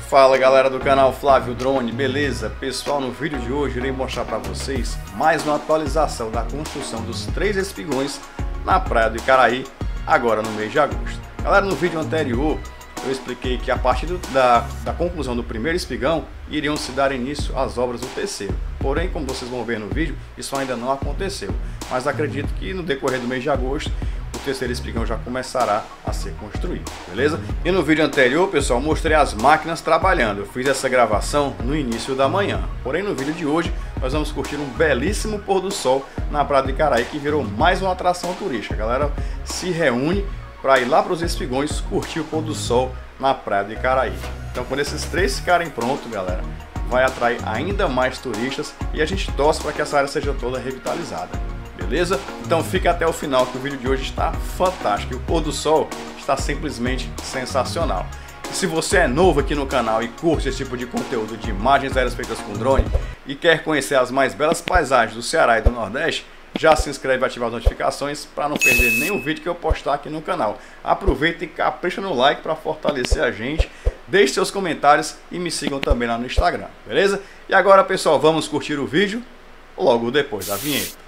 Fala galera do canal Flávio Drone, beleza? Pessoal, no vídeo de hoje irei mostrar para vocês mais uma atualização da construção dos 3 espigões na praia do Icaraí, agora no mês de agosto. Galera, no vídeo anterior eu expliquei que a partir da conclusão do primeiro espigão iriam se dar início às obras do terceiro. Porém, como vocês vão ver no vídeo, isso ainda não aconteceu. Mas acredito que no decorrer do mês de agosto o terceiro espigão já começará a ser construído, beleza? E no vídeo anterior, pessoal, mostrei as máquinas trabalhando. Eu fiz essa gravação no início da manhã. Porém, no vídeo de hoje, nós vamos curtir um belíssimo pôr do sol na praia do Icaraí, que virou mais uma atração turística. A galera se reúne para ir lá para os espigões curtir o pôr do sol na praia do Icaraí. Então, quando esses 3 ficarem prontos, galera, vai atrair ainda mais turistas e a gente torce para que essa área seja toda revitalizada. Beleza? Então fica até o final, que o vídeo de hoje está fantástico. E o pôr do sol está simplesmente sensacional. E se você é novo aqui no canal e curte esse tipo de conteúdo de imagens aéreas feitas com drone e quer conhecer as mais belas paisagens do Ceará e do Nordeste, já se inscreve e ativa as notificações para não perder nenhum vídeo que eu postar aqui no canal. Aproveita e capricha no like para fortalecer a gente. Deixe seus comentários e me sigam também lá no Instagram, beleza? E agora, pessoal, vamos curtir o vídeo logo depois da vinheta.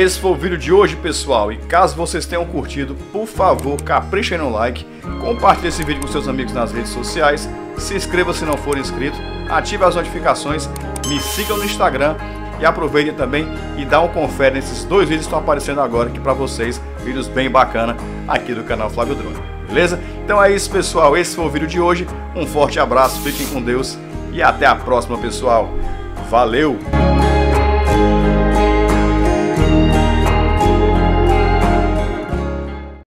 esse foi o vídeo de hoje, pessoal, e caso vocês tenham curtido, por favor, caprichem no like, compartilhe esse vídeo com seus amigos nas redes sociais, se inscreva se não for inscrito, ative as notificações, me sigam no Instagram e aproveitem também e dá um confere nesses 2 vídeos que estão aparecendo agora aqui para vocês, vídeos bem bacana aqui do canal Flávio Drone, beleza? Então é isso, pessoal, esse foi o vídeo de hoje, um forte abraço, fiquem com Deus e até a próxima, pessoal, valeu!